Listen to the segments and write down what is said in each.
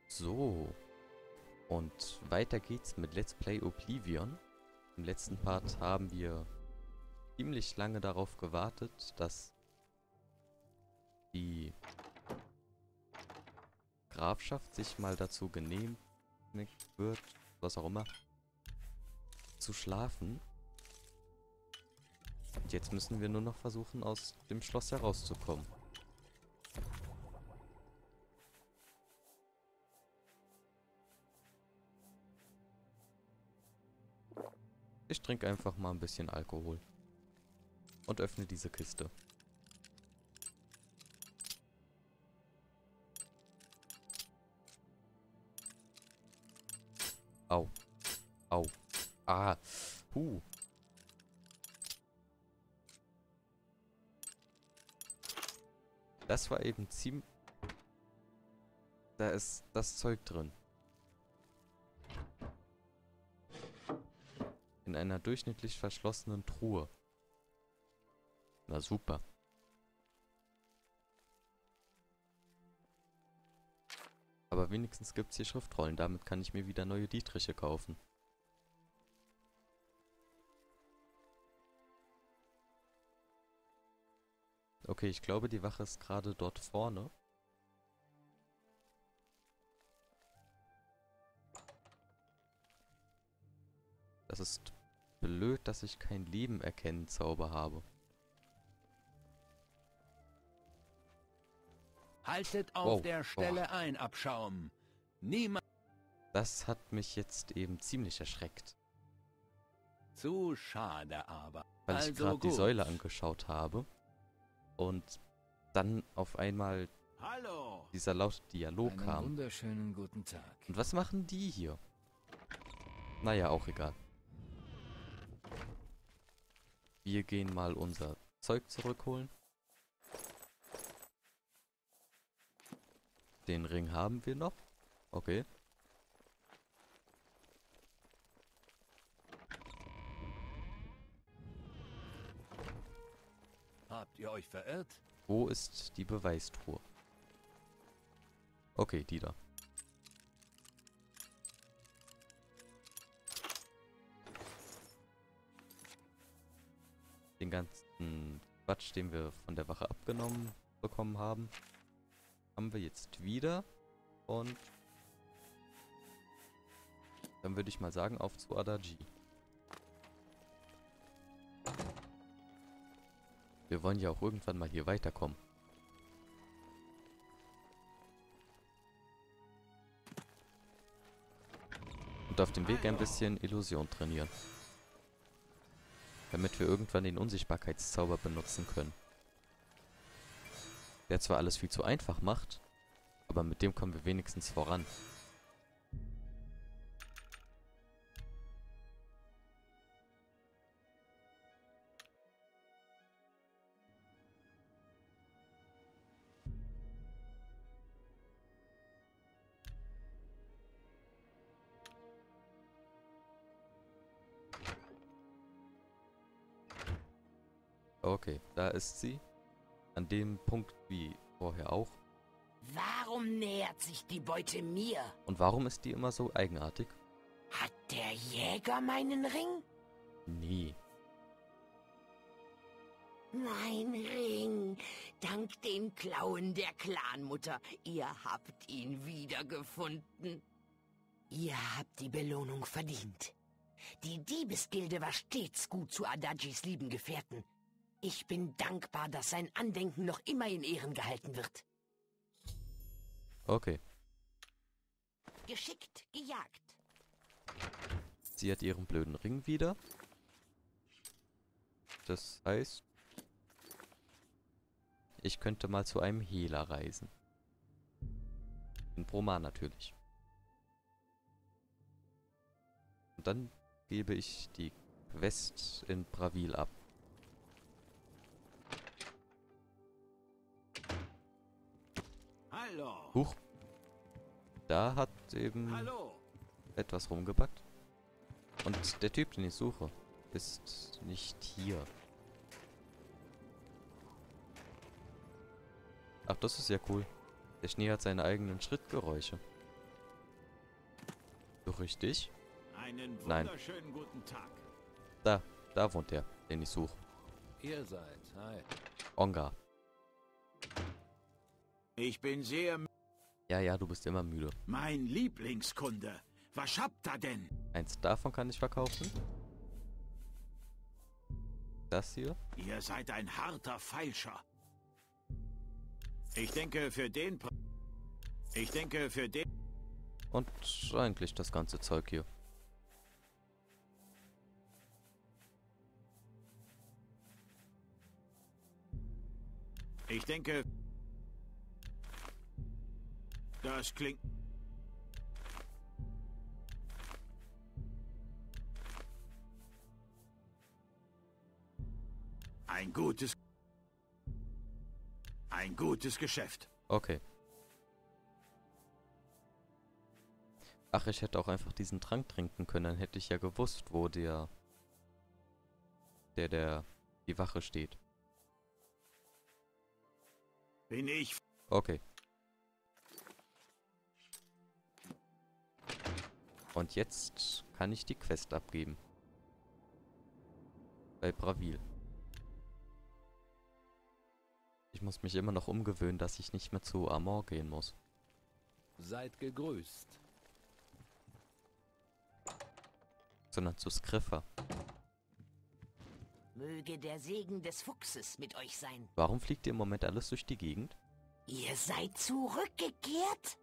So, und weiter geht's mit Let's Play Oblivion. Im letzten Part haben wir ziemlich lange darauf gewartet, dass die Grafschaft sich mal dazu genehmigt wird, was auch immer, zu schlafen. Und jetzt müssen wir nur noch versuchen, aus dem Schloss herauszukommen. Ich trinke einfach mal ein bisschen Alkohol. Und öffne diese Kiste. Au. Au. Ah. Puh. Das war eben ziemlich... Da ist das Zeug drin. In einer durchschnittlich verschlossenen Truhe. Na super. Aber wenigstens gibt es hier Schriftrollen. Damit kann ich mir wieder neue Dietriche kaufen. Okay, ich glaube, die Wache ist gerade dort vorne. Das ist blöd, dass ich kein Leben erkennen Zauber habe. Haltet auf Wow. der Stelle Boah. ein, Abschaum. Niemand Das hat mich jetzt eben ziemlich erschreckt. zu schade aber. Weil ich Also gerade die gut. Säule angeschaut habe. Und dann auf einmal Hallo. dieser laute Dialog Einen kam. wunderschönen guten Tag. Und was machen die hier? Naja, auch egal. Wir gehen mal unser Zeug zurückholen. Den Ring haben wir noch. Okay. Habt ihr euch verirrt? Wo ist die Beweistruhe? Okay, die da. Den ganzen Quatsch, den wir von der Wache abgenommen bekommen haben, haben wir jetzt wieder. Und dann würde ich mal sagen, auf zu Adachi. Wir wollen ja auch irgendwann mal hier weiterkommen. Und auf dem Weg ein bisschen Illusion trainieren. Damit wir irgendwann den Unsichtbarkeitszauber benutzen können. Der zwar alles viel zu einfach macht, aber mit dem kommen wir wenigstens voran. Okay, da ist sie. An dem Punkt wie vorher auch. Warum nähert sich die Beute mir? Und warum ist die immer so eigenartig? Hat der Jäger meinen Ring? Nee. Mein Ring. Dank den Klauen der Clanmutter. Ihr habt ihn wiedergefunden. Ihr habt die Belohnung verdient. Die Diebesgilde war stets gut zu Adagis lieben Gefährten. Ich bin dankbar, dass sein Andenken noch immer in Ehren gehalten wird. Okay. Geschickt gejagt. Sie hat ihren blöden Ring wieder. Das heißt, ich könnte mal zu einem Hehler reisen. In Bromar natürlich. Und dann gebe ich die Quest in Bravil ab. Hallo. Huch. Da hat eben Hallo. etwas rumgebackt. Und der Typ, den ich suche, ist nicht hier. Ach, das ist ja cool. Der Schnee hat seine eigenen Schrittgeräusche. Suche ich dich? Einen Nein. wunderschönen guten Tag. Da wohnt der, den ich suche. Ihr seid. Hi. Ongar. Ich bin sehr Ja, du bist immer müde. mein Lieblingskunde. Was habt ihr denn? Eins davon kann ich verkaufen. Das hier. Ihr seid ein harter Feilscher. Ich denke für den... Und eigentlich das ganze Zeug hier. Ich denke... Das klingt... Ein gutes Geschäft. Okay. Ach, ich hätte auch einfach diesen Trank trinken können. Dann hätte ich ja gewusst, wo die Wache steht. Bin ich... Okay. Und jetzt kann ich die Quest abgeben. Bei Bravil. Ich muss mich immer noch umgewöhnen, dass ich nicht mehr zu Amor gehen muss. Seid gegrüßt. Sondern zu Skriffer. Möge der Segen des Fuchses mit euch sein. Warum fliegt ihr im Moment alles durch die Gegend? Ihr seid zurückgekehrt?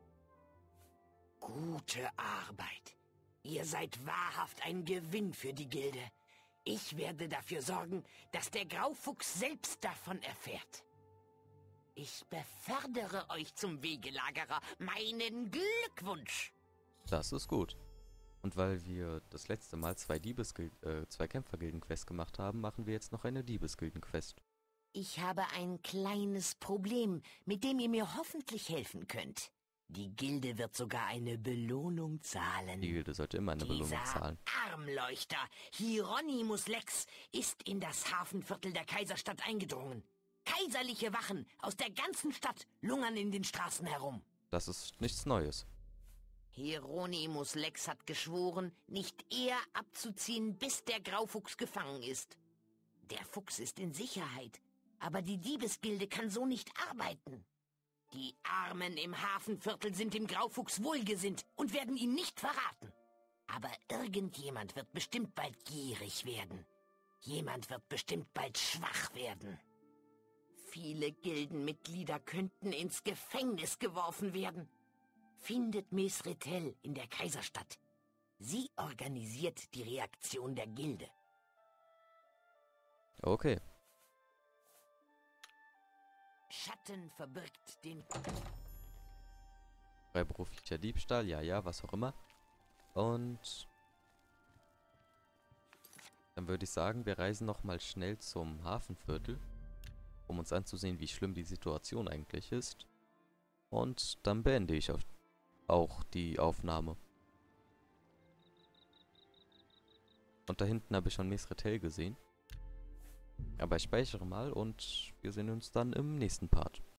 Gute Arbeit. Ihr seid wahrhaft ein Gewinn für die Gilde. Ich werde dafür sorgen, dass der Graufuchs selbst davon erfährt. Ich befördere euch zum Wegelagerer. Meinen Glückwunsch. Das ist gut. Und weil wir das letzte Mal zwei Kämpfergilden-Quests gemacht haben, machen wir jetzt noch eine Diebesgilden-Quest. Ich habe ein kleines Problem, mit dem ihr mir hoffentlich helfen könnt. Die Gilde wird sogar eine Belohnung zahlen. Die Gilde sollte immer eine Belohnung zahlen. Armleuchter, Hieronymus Lex, ist in das Hafenviertel der Kaiserstadt eingedrungen. Kaiserliche Wachen aus der ganzen Stadt lungern in den Straßen herum. Das ist nichts Neues. Hieronymus Lex hat geschworen, nicht eher abzuziehen, bis der Graufuchs gefangen ist. Der Fuchs ist in Sicherheit, aber die Diebesgilde kann so nicht arbeiten. Die Armen im Hafenviertel sind dem Graufuchs wohlgesinnt und werden ihn nicht verraten. Aber irgendjemand wird bestimmt bald gierig werden. Jemand wird bestimmt bald schwach werden. Viele Gildenmitglieder könnten ins Gefängnis geworfen werden. Findet Mesretel in der Kaiserstadt. Sie organisiert die Reaktion der Gilde. Okay. Schatten verbirgt den... Freiberuflicher Diebstahl, ja, was auch immer. Und dann würde ich sagen, wir reisen nochmal schnell zum Hafenviertel, um uns anzusehen, wie schlimm die Situation eigentlich ist. Und dann beende ich auch die Aufnahme. Und da hinten habe ich schon Mesretel gesehen. Aber ich speichere mal und wir sehen uns dann im nächsten Part.